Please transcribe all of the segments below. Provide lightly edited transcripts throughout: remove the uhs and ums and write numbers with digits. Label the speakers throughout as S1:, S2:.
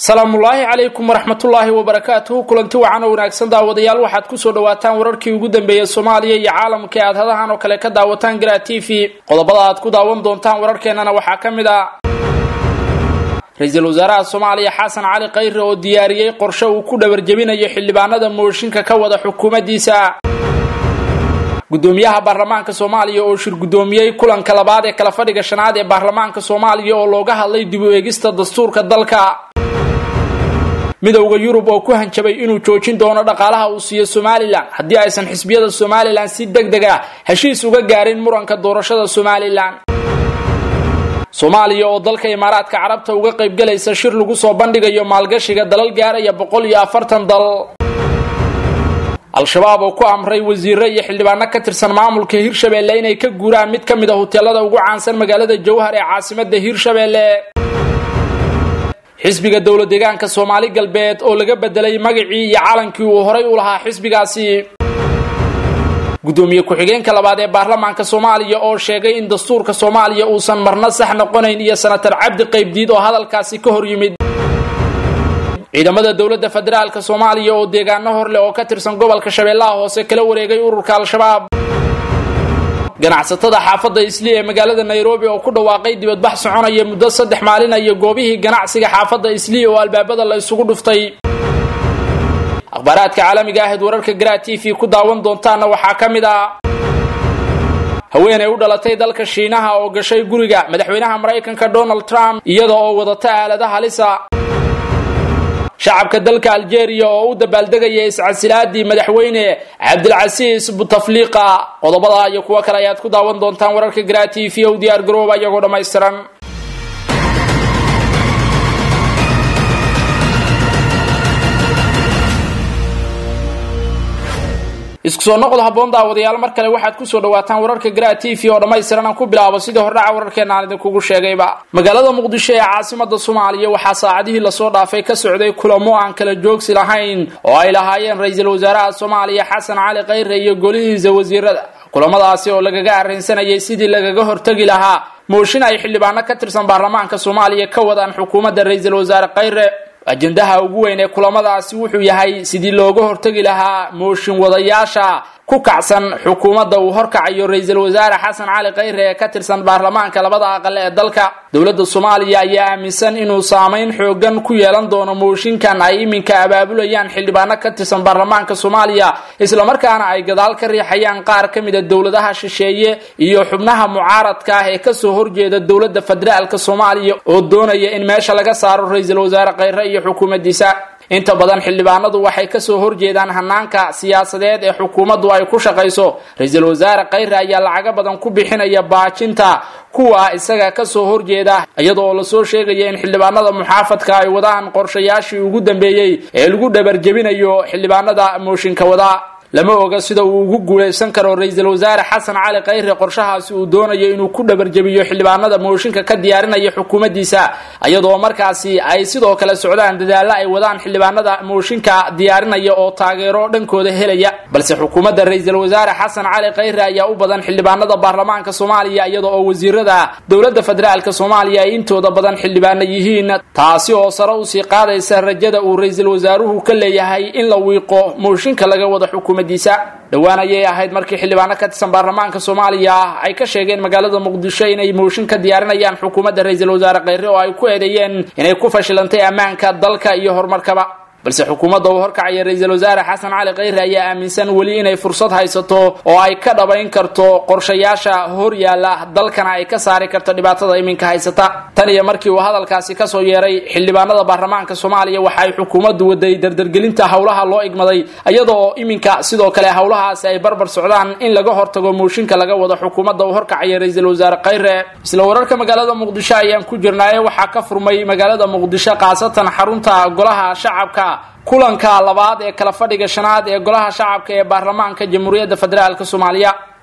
S1: salaamullaahi calaykum waraxmatullaahi wabarakaatuhu kulanti wacan oo wanaagsan daawadayaal waxaad kusoo dhawaataan wararkii ugu dambeeyay Soomaaliya iyo caalamka aad hadahan oo kale ka daawataan Gira TV qodobada aad ku daawan doontaan wararkeenana waxaa kamid ah Ra'iisul Wasaaraha Soomaaliya Xasan Cali Khayre oo diyaariyay qorshe uu ku dhabarjabinayo xildhibaanada mooshinka ka wada xukuumaddiisa gudoomiyaha baarlamaanka Soomaaliya oo shir gudoomiyay kulanka labaad ee kala fadhiga shanaad ee baarlamaanka Soomaaliya oo looga hadlay dib u eegista dastuurka dalka midowga Yurub oo ku hanjabay inuu joojin doono dhaqaalaha uu siiyo Somaliland haddii aysan xisbiyada Somaliland si degdeg ah heshiis uga gaarin muranka doorashada Somaliland Soomaaliya oo dalka Imaaraadka Carabta uga qayb galaysa shir lagu soo bandhigayo maalgashiga dalal gaaraya 140 dal Al-Shabaab oo ku amray wasiirro iyo xildhibaano ka tirsan maamulka Hirshabeelle inay ka guuraan mid kamid ah hoteelada ugu caansan magaalada Jowhar ee caasimadda Hirshabeelle xisbiga dawlad deegaanka Soomaali galbeed oo laga bedelay magacii iyo calankii uu horay u lahaa xisbigaasi gudoomiye ku-xigeenka labaad ee baarlamaanka Soomaaliya oo sheegay in dastuurka Soomaaliya uusan marna sax noqonayn iyo senator Cabdi Qaybdiid oo hadalkaasi ka hor yimid ciidamada dawladda federaalka Soomaaliya oo deegaano horle oo ka tirsan gobolka Shabeellaha Hoose kala wareegay ururka Al-Shabaab ganacsatada xaafadda Islii ee magaalada Nairobi oo ku dhawaaqay dibadbax soconaya muddo 3 maalin ay goobihii ganacsiga xaafadda Islii oo albaabada la isugu dhuftay akhbaaraadka caalamiga ah ee wararka Gira TV ku daawan doontaana waxaa kamid ah haweeney u dhalatay dalka Shiinaha oo gashay guriga madaxweynaha Mareykanka Donald Trump iyadoo oo wadata aaladaha halisa shacabka dalka Algeria oo u dabaaldegay iscasilaadii madaxweyne Cabdilcasiis Bouteflika qodobada iyo kuwa kale ayaad ku daawan doontaan wararka Gira TV oo diyaar garooba iyagoo dhameystiran isku soo noqdo haboon daawadayaal mar kale waxaad ku soo dhawaataan wararka Gira TV oo dhameystiran ku bilaabo sidii hordhaca wararkeena aan idin kugu sheegayba magaalada Muqdisho ee caasimadda Soomaaliya waxa saacadihii la soo dhaafay ka socday kulamo aan kala joogsi lahayn oo ay lahaayeen Ra'iisul Wasaaraha Soomaaliya Xasan Cali Khayre iyo golihiisa wasiirada kulamadaasi oo lagaga arrinsanayay sidii lagaga hortagi lahaa mooshin ay xildhibaano ka tirsan baarlamaanka Soomaaliya ka wadaan xukuumadda Ra'iisul Wasaare Khayre ajendaha ugu weyn ee kulamadaasi wuxuu yahay sidii looga hortagi lahaa mooshin wadayaasha ku kacsan xukuumadda uu horkacayo Ra'iisul Wasaare Xasan Cali Khayre ee ka tirsan baarlamaanka labada aqal ee dalka dawladda Soomaaliya ayaa aaminsan inuu saameyn xoogan ku yeelan doono mooshinkan ay iminka abaabulayaan xildhibaano ka tirsan baarlamaanka Soomaaliya isla markaana ay gadaal ka riixayaan qaar kamid ah dawladaha shisheeye iyo xubnaha mucaaradka ah ee ka soo horjeeda dawladda federaalka Soomaaliya oo doonaya in meesha laga saaro Ra'iisul Wasaare Khayre iyo xukuumaddiisa inta badan xildhibaanadu waxay ka soo horjeedaan hanaanka siyaasadeed ee xukuumaddu ay ku shaqeyso Ra'iisul Wasaare Khayre ayaa lacag badan ku bixinaya baajinta kuwa isaga ka soo horjeeda iyadoo la soo sheegay in xildhibaanada muxaafadka ay wadaan qorshayaashii ugu dambeeyay ee lagu dhabarjabinayo xildhibaanada mooshinka wada lama oga sida uu ugu guuleysan karo Ra'iisul Wasaare Xasan Cali Khayre qorshahaasi uu doonayo inuu ku dhabarjabiyo xildhibaanada mooshinka ka diyaarinaya xukuumaddiisa iyadoo markaasi ay sidoo kale socdaan dadaal ay wadaan xildhibaanada mooshinka diyaarinaya oo taageero dhankooda helaya balse xukuumadda Ra'iisul Wasaare Xasan Cali Khayre ayaa u badan xildhibaanada baarlamaanka Soomaaliya iyadoo wasiirada dawladda federaalka Soomaaliya ay intooda badan xildhibaano yihiin taasi oo sare u sii qaadaysa rajada uu Ra'iisul Wasaaruhu ka leeyahay in la wiiqo mooshinka laga wada dhawaan ayay ahayd markii xildhibaano ka tirsan baarlamaanka Soomaaliya ay ka sheegeen magaalada Muqdisho inay mooshin ka diyaarinayaan xukuumadda Ra'iisul Wasaare Khayre oo ay ku eedeeyeen inay ku fashilantay ammaanka dalka iyo horumarkaba balse xukuumadda uu horkacay Ra'iisul Wasaare Xasan Cali Khayre ayaa aaminsan wali inay fursad haysato oo ay ka dhabayn karto qorshayaasha hor yaala dalkana ay ka saari karto dhibaatada iminka haysata tan iyo markii uu hadalkaasi ka soo yeeray xildhibaanada baarlamaanka Soomaaliya waxa ay xukuumaddu waday dardargelinta hawlaha loo igmaday iyadoo iminka sidoo kale hawlahaas ay barbar socdaan in laga hortago mooshinka laga wado xukuumadda uu horkacay Ra'iisul Wasaare Khayre isla wararka magaalada Muqdisho ayaan ku jirnaa waxa ka furmay magaalada Muqdisho qaasatan xarunta golaha shacabka kulanka labaad ee kala fadhiga shanaad ee golaha shacabka ee baarlamaanka Jamhuuriyadda Federaalka Soomaaliya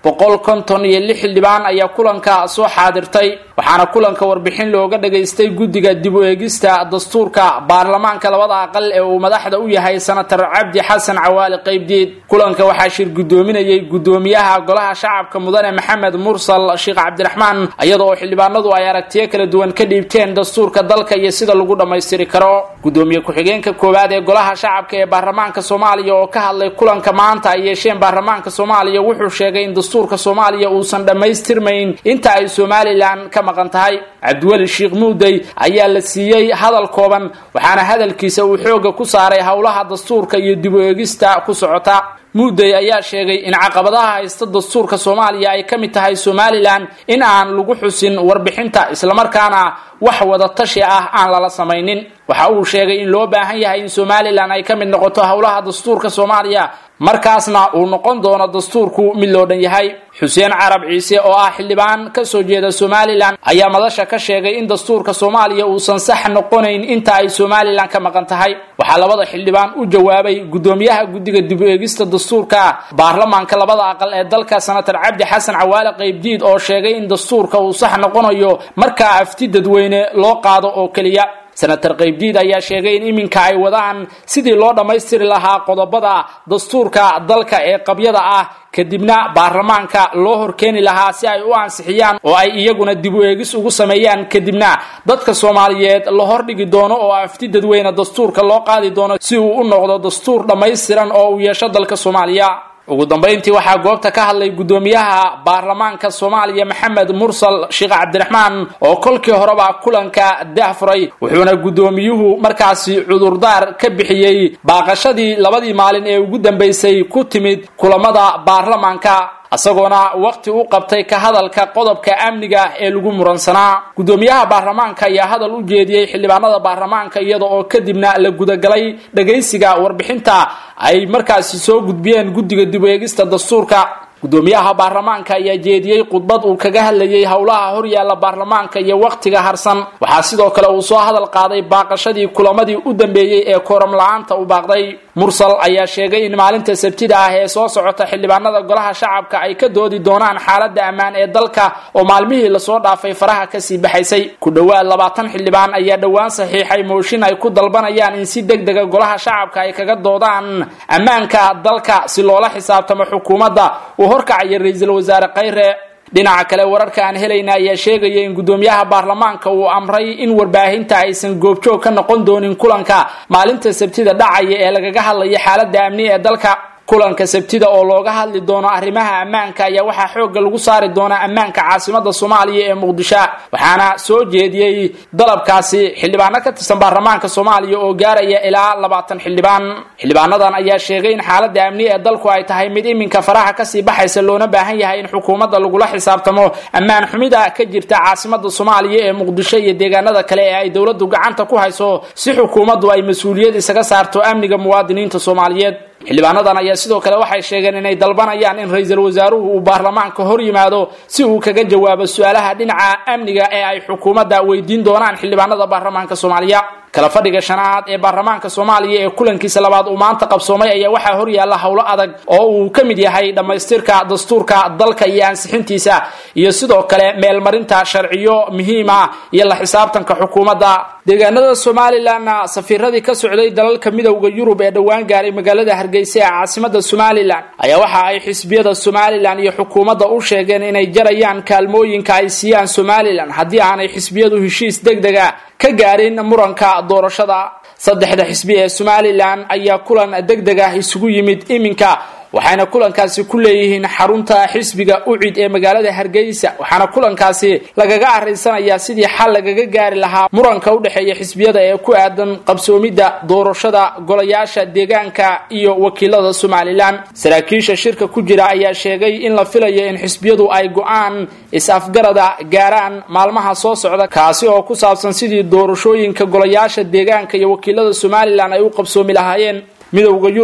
S1: 156 xildhibaan ayaa kulanka soo xaadirtay waxaana kulanka warbixin looga dhageystay guddiga dib u eegista dastuurka baarlamaanka labada aqal ee uu madaxda u yahay senator Cabdi Xasan Cawaali Qaybdiid kulanka waxaa shir gudoominayay gudoomiyaha golaha shacabka mudane Maxamed Mursal Sheekh Cabdiraxmaan iyadoo xildhibaanadu ay aragtiyo kala duwan ka dhiibteen dastuurka dalka iyo sida lagu dhameystiri karo gudoomiye ku-xigeenka koowaad ee golaha shacabka ee baarlamaanka Soomaaliya oo ka hadlay kulanka maanta ay yeesheen baarlamaanka Soomaaliya wuxuu sheegay in dastuurka Soomaaliya uusan dhameystirmayn inta ay Soomaaliland ka maqan tahay Cabdiwali Sheekh Muuday ayaa la siiyay hadal kooban waxaana hadalkiisa uu xooga ku saaray hawlaha dastuurka iyo dib u eegista ku socota Muuday ayaa sheegay in caqabadaha haysta dastuurka Soomaaliya ay kamid tahay Somaliland in aan lagu xusin warbixinta isla markaana wax wada tashi ah aan la sameeynin waxa uu sheegay in loo baahan yahay in Somaliland ay kamid noqoto hawlaha dastuurka Soomaaliya markaasna uu noqon doono dastuurku mid loo dhan yahay Xuseen Carab Ciise oo ah xildhibaan ka soo jeeda Somaliland ayaa madasha ka sheegay in dastuurka Soomaaliya uusan sax noqonayn inta ay Somaliland ka maqan tahay waxa labada xildhibaan u jawaabay gudoomiyaha guddiga dib u eegista dastuurka baarlamaanka labada aqal ee dalka senator Cabdi Xasan Cawaali Qaybdiid oo sheegay in dastuurka uu sax noqonayo marka afti dadweyne loo qaado oo kaliya senator Qaybdiid ayaa sheegay in iminka ay wadaan sidii loo dhameystiri lahaa qodobada dastuurka dalka ee qabyada ah kadibna baarlamaanka loo horkeeni lahaa si ay u ansixiyaan oo ay iyaguna dib u eegis ugu sameeyaan kadibna dadka Soomaaliyeed la hordhigi doono oo afti dadweyne dastuurka loo qaadi doono si uu u noqdo dastuur dhameystiran oo uu yeesho dalka Soomaaliya ugu dambeyntii waxaa goobta ka hadlay gudoomiyaha baarlamaanka Soomaaliya Maxamed Mursal Sheekh Cabdiraxmaan oo kolkii horeba kulanka daahfuray wuxuuna gudoomiyuhu markaasi cudurdaar ka bixiyay baaqashadii labadii maalin ee ugu dambeysay ku timid kulamada baarlamaanka asagoona waqti u qabtay ka hadalka qodobka amniga ee lagu muransanaa gudoomiyaha baarlamaanka ayaa hadal u jeediyay xildhibaanada baarlamaanka iyada oo kadibna la gudagalay dhageysiga warbixinta ay markaasi soo gudbiyeen guddiga dib u eegista dastuurka gudoomiyaha baarlamaanka ayaa jeediyay khudbad uu kaga hadlayay hawlaha hor yaala baarlamaanka iyo waqtiga harsan waxa sidoo kale uu soo hadal qaaday baaqashadii kulamadii u dambeeyay ee kooram la'aanta u baaqday Mursal ayaa sheegay in maalinta Sabtida ah ee soo socota xildhibaanada golaha shacabka ay ka doodi doonaan xaaladda ammaan ee dalka oo maalmihii la soo dhaafay faraha ka sii baxaysay ku dhawaad 20 xildhibaan ayaa dhawaan saxiixay mooshin ay ku dalbanayaan in si degdeg ah golaha shacabka ay kaga doodaan ammaanka dalka si loola xisaabtamo xukuumadda oo horkacaya ra'iisul wasaare Khayre dhinaca kale wararka aan helayna ayaa sheegaya in gudoomiyaha baarlamaanka uu amray in warbaahinta aysan goobjoog ka noqon doonin kulanka maalinta Sabtida dhacaya ee lagaga hadlayo xaaladda amni ee dalka kulanka Sabtida oo looga hadli doono arrimaha ammaanka ayaa waxa xoog lagu saari doona ammaanka caasimadda Soomaaliya ee Muqdisho waxaana soo jeediyay dalabkaasi xildhibaano ka tirsan baarlamaanka Soomaaliya oo gaaraya ilaa 20 xildhibaanadan ayaa sheegay in xaaladda amni ee dalku ay tahay mid iminka faraha ka sii baxaysa loona baahan yahay in xukuumadda lagu la xisaabtamo ammaan xumida ka jirta caasimadda Soomaaliya ee Muqdisho iyo deegaanada kale ee ay dawladdu gacanta ku hayso si xukuumaddu ay mas'uuliyad isaga saarto amniga muwaadiniinta Soomaaliyeed xildhibaanadan ayaa sidoo kale waxay sheegeen inay dalbanayaan in ra'iisul wasaaruhu uu baarlamaanka hor yimaado si uu kaga jawaabo su'aalaha dhinaca amniga ee ay xukuumadda weydiin doonaan xildhibaanada baarlamaanka Soomaaliya kala fadhiga shanaad ee baarlamaanka Soomaaliya ee kulankiisa labaad uu maanta qabsoomay ayaa waxa hor yaala hawlo adag oo uu kamid yahay dhameystirka dastuurka dalka iyo ansixintiisa iyo sidoo kale meel marinta sharciyo muhiim ah iyo la xisaabtanka xukuumadda deegaanada Somaliland safiiradii ka socday dalalka midowga Yurub ee dhawaan gaaray magaalada Hargeysa ee caasimadda Somaliland ayaa waxa ay xisbiyada Somaliland iyo xukuumadda u sheegeen inay jarayaan kaalmooyinka ay siiyaan Somaliland haddii aanay xisbiyadu heshiis degdeg ah ka gaarin muranka doorashada saddexda xisbi ee Somaliland ayaa kulan degdeg ah isugu yimid iminka waxaana kulankaasi ku leeyihiin xarunta xisbiga UCID ee magaalada Hargeysa waxaana kulankaasi lagaga arinsanaya sidii xal lagaga gaari lahaa muranka u dhaxeeya xisbiyada ee ku aadan qabsoomida doorashada golayaasha deegaanka iyo wakiilada Somaliland saraakiisha shirka ku jira ayaa sheegay in la filayo in xisbiyadu ay go'aan is-afgarada gaaraan maalmaha soo socda kaasi oo ku saabsan sidii doorashooyinka golayaasha deegaanka iyo wakiilada Somaliland ay u qabsoomi lahaayeen midowga Yurub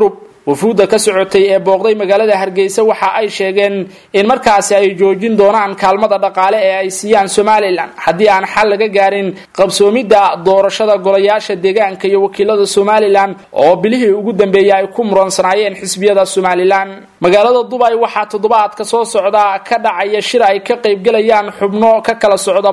S1: wafuudda ka socotay ee booqday magaalada Hargeysa waxa ay sheegeen in markaasi ay joojin doonaan kaalmada dhaqaale ee ay siiyaan Somaliland haddii aan xal laga gaarin qabsoomida doorashada golayaasha deegaanka iyo wakiilada Somaliland oo bilihii ugu dambeeyay ay ku muransanayeen xisbiyada Somaliland. magaalada Dubai waxa toddobaadka soo socda ka dhacaya shir ay ka qayb galayaan xubno ka kala socda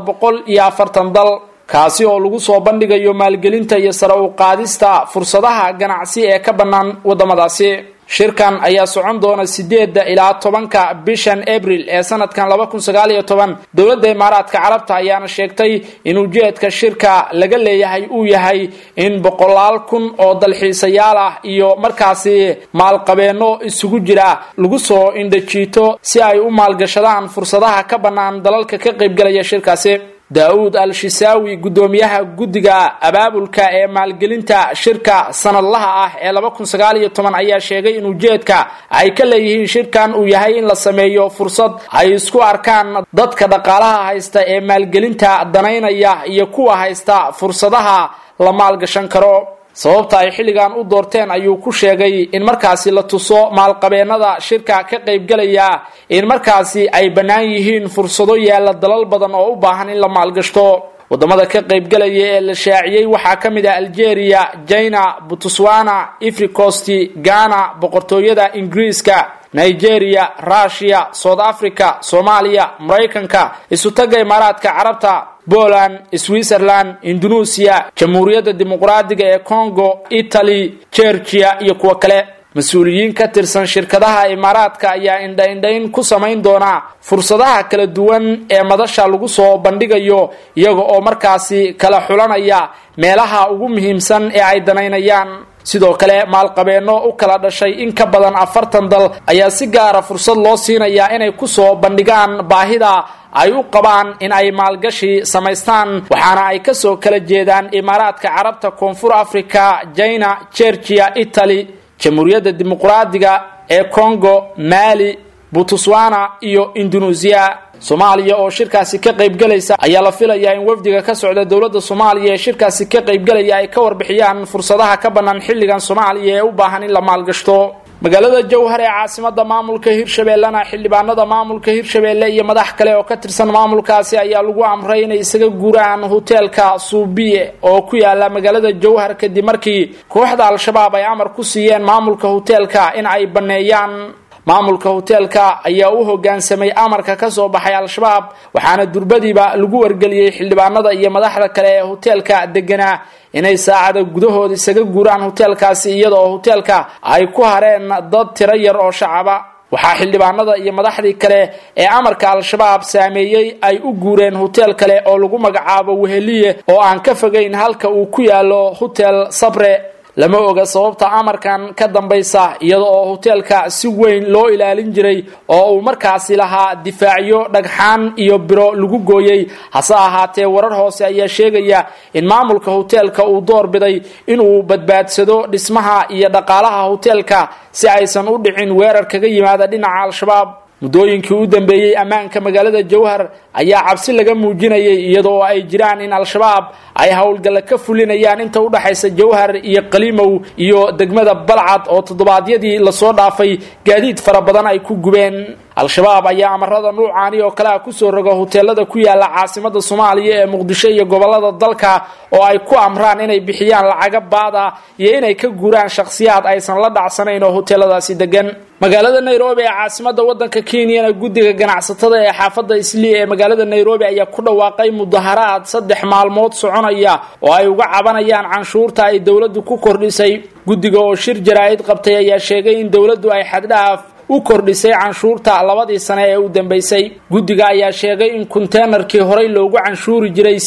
S1: 140 dal kaasi oo lagu soo bandhigayo maalgelinta iyo sare u qaadista fursadaha ganacsi ee ka bannaan wadamadaasi. shirkan ayaa socon doona 8 ilaa 10 bishan April ee sanadkan 2019. dawladda Imaaraadka Carabta ayaana sheegtay in ujeedka shirka laga leeyahay uu yahay in 100,000 oo dalxiisayaal ah iyo markaasi maalqabeeno isugu jira lagu soo indhajiito si ay u maalgashadaan fursadaha ka bannaan dalalka ka qayb galaya shirkaasi. Daawud Al-Shisaawi gudoomiyaha guddiga abaabulka ee maalgelinta shirka sanadlaha ah ee 2019 ayaa sheegay in ujeedka ay ka leeyihiin shirkan uu yahay in la sameeyo fursad ay isku arkaan dadka dhaqaalaha haysta ee maalgelinta danaynaya iyo kuwa haysta fursadaha la maalgashan karo. sababta ay xilligan u doorteen ayuu ku sheegay in markaasi la tuso maalqabeennada shirka ka qayb galaya in markaasi ay bannaan yihiin fursado yaala dalal badan oo u baahan in la maalgashto. wadamada ka qayb galaya ee la shaaciyay waxaa ka mid ah Algeria, China, Botswana, Ivory Coast, Ghana, boqortooyada Ingiriiska, Nigeria, Russia, South Africa, Soomaaliya, Mareykanka, isutaga Imaaraadka Carabta, Poland, Switzerland, Indonesia, Jamhuuriyadda Dimuqraadiga ee Congo, Italy, Georgia iyo kuwa kale. mas-uuliyiin ka tirsan shirkadaha Imaaraadka ayaa indhayn ku samayn doona fursadaha kala duwan ee madasha lagu soo bandhigayo iyaga oo markaasi kala xulanaya meelaha ugu muhiimsan ee ay danaynayaan. sidoo kale maalqabeeno u kala dhashay in ka badan 40 dal ayaa si gaar ah fursad loo siinayaa inay ku soo bandhigaan baahida ay u qabaan in ay maalgashi samaystaan waxaana ay ka soo kala jeedaan Imaaraadka Carabta, Koonfur Afrika, China, Georgia, Italy, Jamhuuriyadda Dimuqraadiga ee Congo, Mali, Botswana iyo Indonesia. Soomaaliya oo shirkaasi ka qayb galaysa ayaa la filayaa in wafdiga ka socda dawladda Soomaaliya ee shirkaasi ka qayb galaya ay ka warbixiyaan fursadaha ka bannaan xilligan Soomaaliya ee u baahan in la maalgashto. magaalada Jowhar ee caasimada maamulka Hirshabeellana xildhibaanada maamulka Hirshabeelle iyo madax kale oo ka tirsan maamulkaasi ayaa lagu amray inay isaga guuraan hoteelka Suubiye oo ku yaala magaalada Jowhar kadib markii kooxda Al-Shabaab ay amar ku siiyeen maamulka hoteelka in ay baneeyaan. maamulka hoteelka ayaa u hoggaansamay amarka ka soo baxay Al-Shabaab waxaana durbadiiba lagu wargeliyay xildhibaanada iyo madaxda kale ee hoteelka deganaa inay saacada gudahood isaga guuraan hoteelkaasi iyada oo hoteelka ay ku hareen dad tiro yar oo shacaba. waxaa xildhibaanada iyo madaxdii kale ee amarka Al-Shabaab saameeyay ay u guureen hotel kale oo lagu magacaabo Weheliye oo aan ka fogeyn halka uu ku yaalo Hotel Sabre. lama oga sababta amarkan ka dambaysa iyada oo hoteelka si weyn loo ilaalin jiray oo uu markaasi lahaa difaacyo dhagxaan iyo biro lagu gooyay. hase ahaatee warar hoose ayaa sheegaya in maamulka hoteelka uu door biday inuu badbaadsado dhismaha iyo dhaqaalaha hoteelka si aysan u dhicin weerar kaga yimaada dhinaca Al-Shabaab. muddooyinkii u dambeeyay ammaanka magaalada Jowhar ayaa cabsi laga muujinayay iyadoo ay jiraan in Al-Shabaab ay hawlgal ka fulinayaan inta u dhaxaysa Jowhar iyo Qalimow iyo degmada Balcad oo toddobaadyadii la soo dhaafay gaadiid fara badan ay ku gubeen. Al-Shabaab ayaa amarada nuucaani oo kala ku soo rogo hoteelada ku yaala caasimada Soomaaliya ee Muqdisho iyo gobolada dalka oo ay ku amraan inay bixiyaan lacag baada iyo inay ka guuraan shakhsiyaad aysan la dhacsanayn oo hoteeladaasi degan. magaalada Nairobi ee caasimada wadanka Kenya guddiga ganacsatada ee xaafadda Islii ee magaalada Nairobi ayaa ku dhawaaqay mudaharaad 3 maalmood soconaya oo ay uga cabanayaan canshuurta ay dawladdu ku kordhisay. guddiga oo shir jaraa'id qabtay ayaa sheegay in dawladdu ay xad-dhaaf u kordhisay canshuurta 2 sano ee u dambeysay. guddiga ayaa sheegay in containerkii horey loogu canshuuri jiray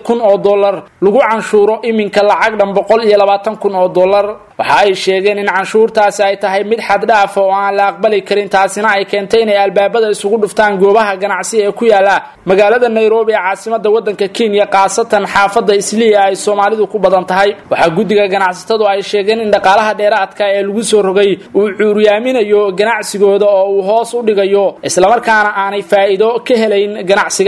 S1: $8,000 lagu canshuuro iminka lacag dhan $120,000. waxa ay sheegeen in canshuurtaasi ay tahay mid xad dhaaf oo aan la aqbali karin taasina ay keentay inay albaabada isugu dhuftaan goobaha ganacsi ee ku yaala magaalada Nairobi ee caasimada wadanka Kenya qaasatan xaafadda Islii ay Soomaalidu ku badan tahay. waxa guddiga ganacsatadu ay sheegeen in dhaqaalaha dheeraadka ee lagu soo rogay uu cuuriyaaminayo ganacsigooda oo uu hoos u dhigayo isla markaana aanay faa'iido ka helayn ganacsiga.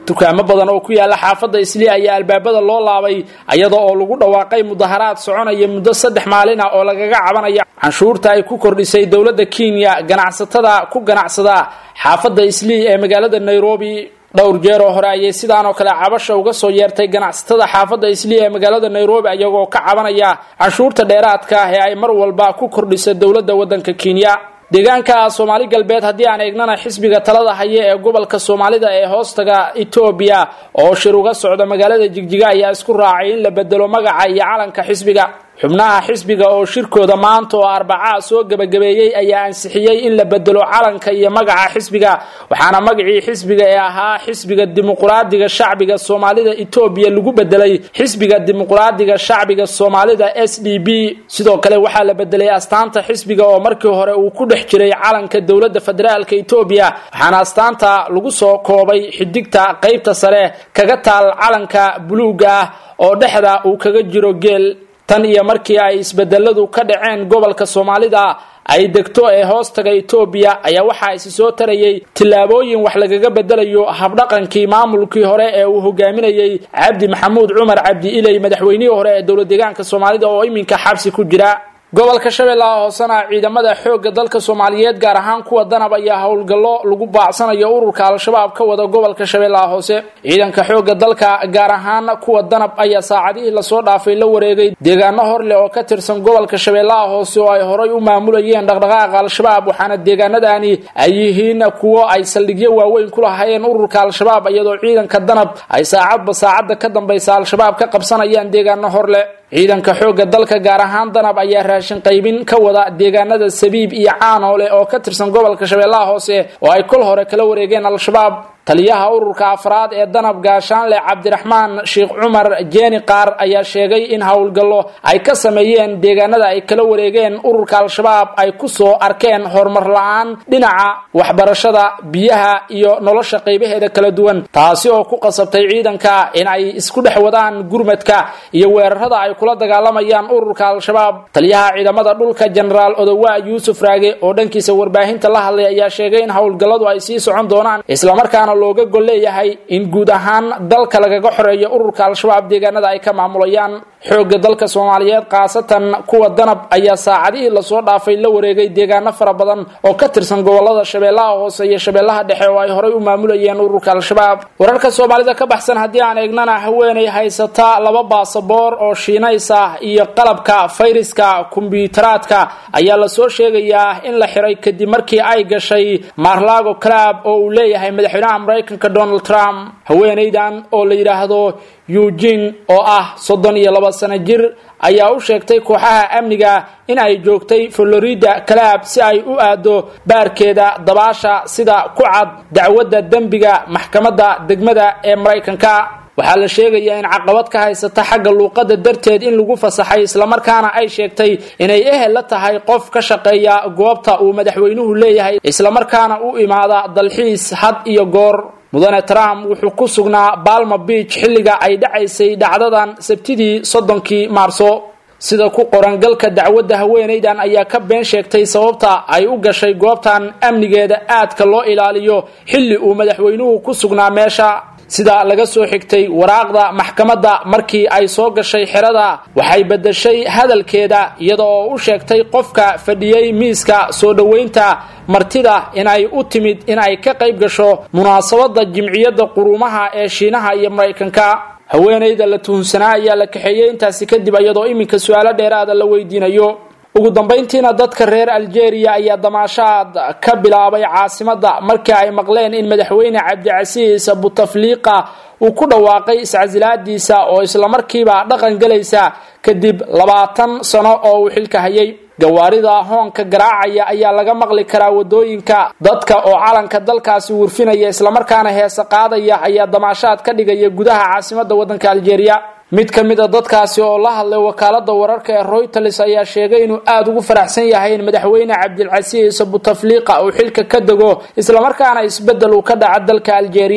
S1: dukaamo badan oo ku yaala xaafadda Islii ayaa albaabada loo laabay iyadoo oo lagu dhawaaqay mudaharaad soconaya muddo 3 maalin ah oo lagaga cabanaya canshuurta ay ku kordhisay dawladda Kenya ganacsatada ku ganacsada xaafadda Islii ee magaalada Nairobi dhowr jeer oo hore ayay sidaan oo kale cabasho uga soo yeertay ganacsatada xaafadda Islii ee magaalada Nairobi ayagoo ka cabanaya canshuurta dheeraadka ah ee ay mar walba ku kordhisay dawladda wadanka Kenya deegaanka Soomaali galbeed hadii aan eegnana xisbiga talada haya ee gobolka Soomaalida ee hoostaga Ethiopia oo shir uga socda magaalada Jigjiga ayaa isku raacay in la bedelo magaca iyo calanka xisbiga xubnaha xisbiga oo shirkooda maanta oo Arbaca soo gabagabeeyay ayaa ansixiyay in la bedelo calanka iyo magaca xisbiga waxaana magacii xisbiga ee ahaa xisbiga dimuqraadiga shacbiga Soomaalida Ethiopia lagu bedelay xisbiga dimuqraadiga shacbiga Soomaalida SDP sidoo kale waxaa la bedelay astaanta xisbiga oo markii hore uu ku dhex jiray calanka dawladda federaalka Ethiopia waxaana astaanta lagu soo koobay xidigta qaybta sare kaga taal calanka buluuga oo dhexda uu kaga jiro geel tan iyo markii ay isbedeladu ka dhaceen gobolka Soomaalida ay degto ee hoostaga Ethiopia ayaa waxa ay soo tarayay tilaabooyin wax lagaga bedelayo habdhaqankii maamulkii hore ee uu hogaaminayay Cabdi Maxamuud Cumar Cabdi Ilay madaxweynihii hore ee dawlad deegaanka Soomaalida oo iminka xabsi ku jira gobolka Shabeellaha Hoosena ciidamada xoogga dalka Soomaaliyeed gaar ahaan kuwa danab ayaa howlgallo lagu baacsanayo ururka Al-Shabaab ka wada gobolka Shabeellaha Hoose ciidanka xoogga dalka gaar ahaan kuwa danab ayaa saacadihii la soo dhaafay la wareegay deegaano horle oo ka tirsan gobolka Shabeellaha Hoose oo ay horay u maamulayeen dhaqdhaqaaqa Al-Shabaab waxaana deegaanadani ay yihiin kuwa ay saldhigyo waaweyn ku lahaayeen ururka Al-Shabaab iyadoo ciidanka danab ay saacadda ka dambaysa Al-Shabaab ka qabsanayaan deegaano horle ciidanka xoogga dalka gaar ahaan danab ayaa raashin qaybin ka wada deegaanada Sabiib iyo Caanoole oo ka tirsan gobolka Shabeellaha Hoose oo ay kol hore kala wareegeen Al-Shabaab taliyaha ururka afraad ee danab gaashaanle Cabdiraxmaan Sheekh Cumar Jeeni Qaar ayaa sheegay in howlgallo ay ka sameeyeen deegaanada ay kala wareegeen ururka Al-Shabaab ay ku soo arkeen horumar la'aan dhinaca waxbarashada biyaha iyo nolosha qaybaheeda kala duwan taasi oo ku qasabtay ciidanka in ay isku dhex wadaan gurmadka iyo weerarada ay kula dagaalamayaan ururka Al-Shabaab taliyaha ciidamada dhulka General Odowa Yuusuf Raage oo dhankiisa warbaahinta la hadlay ayaa sheegay in howlgalladu ay sii socon doonaan isla markaana looga goleeyahay in guud ahaan dalka lagaga xoreeyo ururka Al-Shabaab deegaanada ay ka maamulayaan xoogga dalka Soomaaliyeed qaasatan kuwa danab ayaa saacadihii la soo dhaafay la wareegay deegaano fara badan oo ka tirsan gobolada Shabeellaha Hoose iyo Shabeellaha Dhexe oo ay horay u maamulayeen ururka Al-Shabaab wararka Soomaalida ka baxsan hadii aan eegnana haweeney haysata 2 baasaboor oo Shiinaysa iyo qalabka fayraska kumbiyuuteradka ayaa la soo sheegayaa in la xiray kadib markii ay gashay Mar-a-Lago Club oo uu leeyahay madaxweynaha Mareykanka Donald Trump haweeneydan oo la yiraahdo Eugene oo ah 32 sano jir ayaa u sheegtay kooxaha amniga in ay joogtay Florida Club si ay u aado baarkeeda dabaasha sida ku cad dacwadda dambiga maxkamadda degmada ee Mareykanka waxaa la sheegayaa in caqabad ka haysata xagga luuqadda darteed in lagu fasaxay isla markaana ay sheegtay inay ehel la tahay qof ka shaqeeya goobta uu madaxweynuhu leeyahay isla markaana u imaada dalxiis had iyo goor mudane Trump wuxuu ku sugnaa Palm Beach xilliga ay dhacaysay dhacdadan Sabtidii 30kii Maarso sida ku qoran galka dacwadda haweeneydan ayaa ka been sheegtay sababta ay u gashay goobtan amnigeeda aadka loo ilaaliyo xilli uu madaxweynuhu ku sugnaa meesha sida laga soo xigtay waraaqda maxkamadda markii ay soo gashay xirada waxay bedeshay hadalkeeda iyadoo u sheegtay qofka fadhiyay miiska soo dhaweynta martida inay u timid inay ka qayb gasho munaasabada jimciyada quruumaha ee Shiinaha iyo Mareykanka haweeneyda la tuhunsanaa ayaa la kaxeeyay intaasi kadib iyadoo iminka su'aalo dheeraad ah la weydiinayo ugu dambeyntiina dadka reer Algeria ayaa damaashaad ka bilaabay caasimadda markii ay maqleen in madaxweyne Cabdicasiis Bouteflika uu ku dhawaaqay iscasilaadiisa oo isla markiiba dhaqan galaysa kadib 20 sano oo uu xilka hayay gawaarida hoonka garaacaya ayaa laga maqli karaa wadooyinka dadka oo calanka dalkaasi wurfinaya isla markaana heesa qaadaya ayaa damaashaad ka dhigaya gudaha caasimadda wadanka Algeria mid ka mid ah dadkaasi oo la hadlay wakaalada wararka ee Reuters ayaa sheegay inuu aad ugu faraxsan yahay in madaxweyne Cabdilcasiis Bouteflika uu xilka ka dago isla markaana isbedel uu ka dhaca dalka Algeria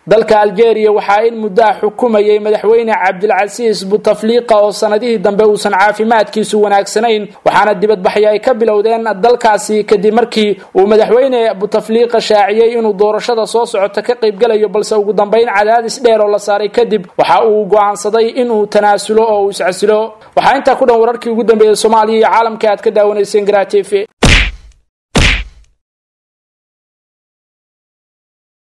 S1: dalka Algeria waxa in muddo xukumayay madaxweyne Cabdilcasiis Bouteflika oo sanadihii dambe uusan caafimaadkiisu wanaagsanayn waxaana dibadbaxyo ay ka bilowdeen dalkaasi kadib markii uu madaxweyne Bouteflika shaaciyay inuu doorashada soo socota ka qayb galayo balse ugu dambeyn cadaadis dheer oo la saaray kadib waxa uu go'aansaday inuu tanaasulo oo uu iscasilo waxa inta ku dhan wararkii ugu dambeeyay Soomaaliya iyo caalamka aad ka daawanayseen Garaa TV